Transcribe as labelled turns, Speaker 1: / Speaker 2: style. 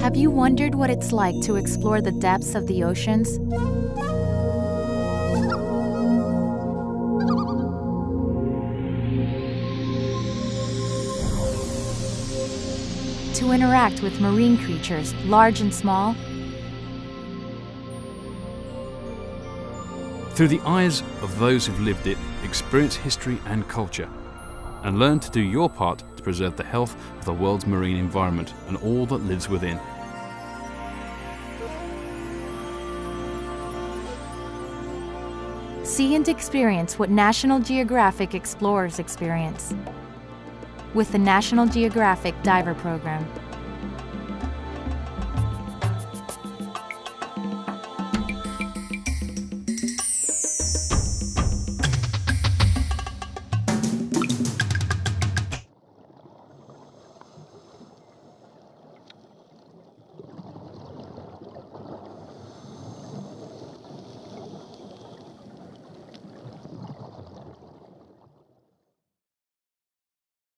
Speaker 1: Have you wondered what it's like to explore the depths of the oceans? To interact with marine creatures, large and small?
Speaker 2: Through the eyes of those who've lived it, experience history and culture, and learn to do your part to preserve the health of the world's marine environment and all that lives within.
Speaker 1: See and experience what National Geographic explorers experience with the National Geographic Diver Program.